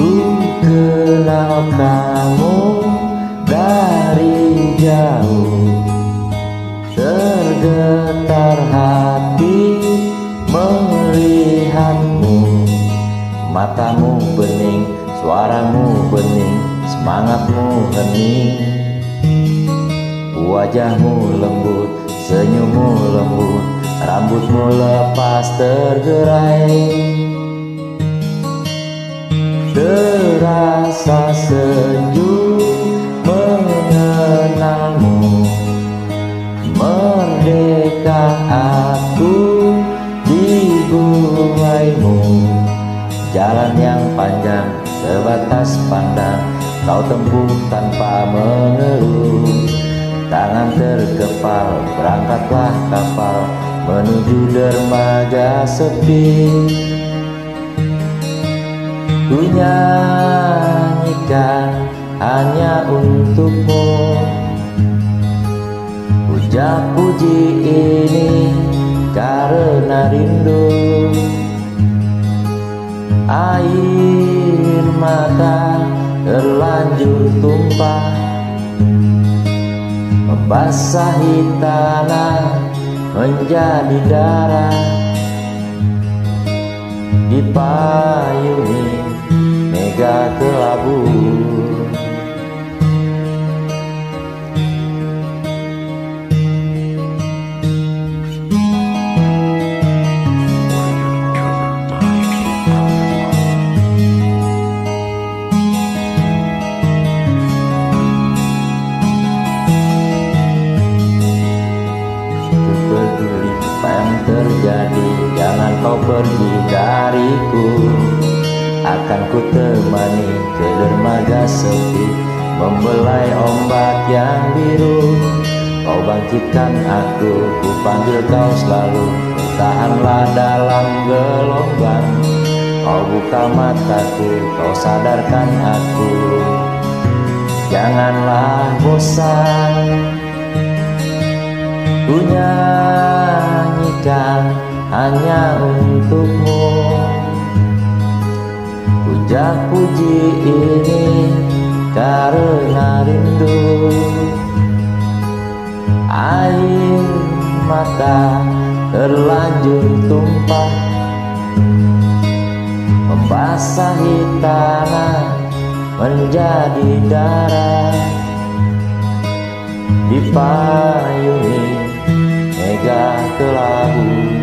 Ku kenal kamu dari jauh, tergetar hati melihatmu. Matamu bening, suaramu bening, semangatmu hening. Wajahmu lembut, senyummu lembut, rambutmu lepas tergerai. Terasa sejuk mengenalmu, merdeka aku di bulaimu. Jalan yang panjang sebatas pandang, kau tempuh tanpa mengeluh. Tangan terkepal, berangkatlah kapal menuju dermaga sepi. Ku nyanyikan hanya untukmu, puja puji ini karena rindu. Air mata terlanjur tumpah, membasahi tanah menjadi darah. Dipayungi mega kelabu, terjadi, jangan kau pergi dariku. Akan ku temani ke dermaga sepi, membelai ombak yang biru. Kau bangkitkan aku, ku panggil kau selalu, bertahanlah dalam gelombang. Kau buka mataku, kau sadarkan aku, janganlah bosan. Ku nyanyikan hanya untukmu, puja puji ini karena rindu. Air mata terlanjur tumpah, membasahi tanah menjadi darah. Dipayungi mega kelabu,